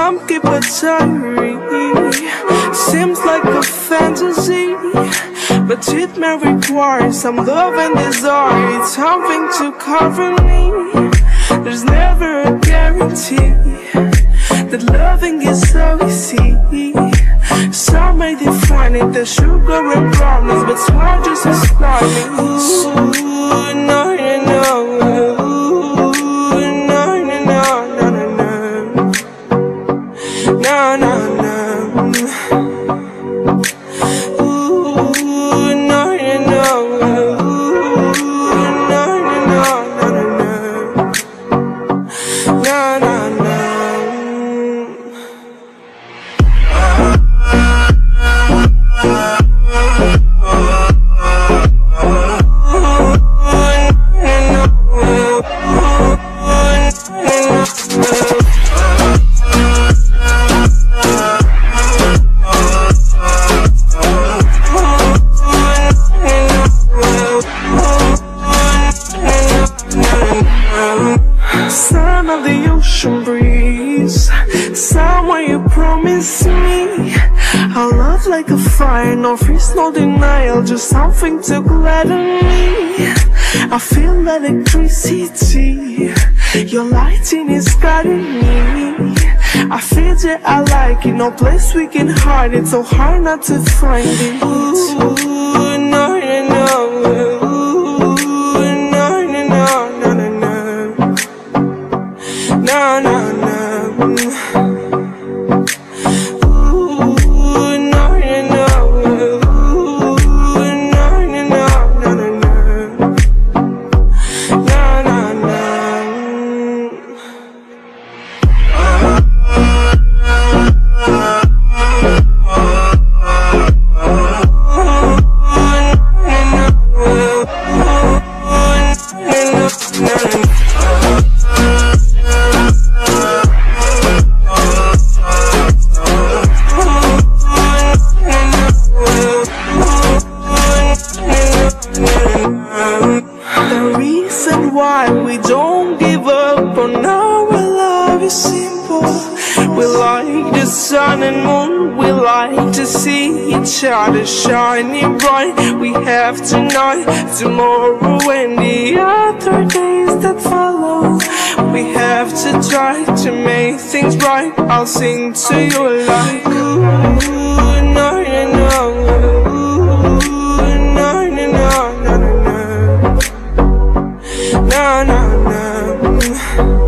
some keep a diary. Seems like a fantasy, but it may require some love and desire. It's something to cover me. There's never a guarantee that loving is so easy. Some may define it as sugar and brownies, but smart just as slimy. Ooh, no, no, no. No, no, no. Ooh, no, no, no. Ooh, no, no, no, no, no. No, no, no. Sound of the ocean breeze, somewhere you promised me a love like a fire, no freeze, no denial, just something to gladden me. I feel electricity, your lighting is guiding me. I feel that I like it, no place we can hide it, so hard not to find it. Ooh, no, no, no. No, no, no. Ooh, no, no, no. Ooh, no, no, no, no, no, no. No, no, no. The reason why we don't give up on our love is simple. We like the sun and moon, we like to see each other shining bright. We have tonight, tomorrow and the other days that follow. We have to try to make things right. I'll sing to you like ooh, no, no, no. No, no, no.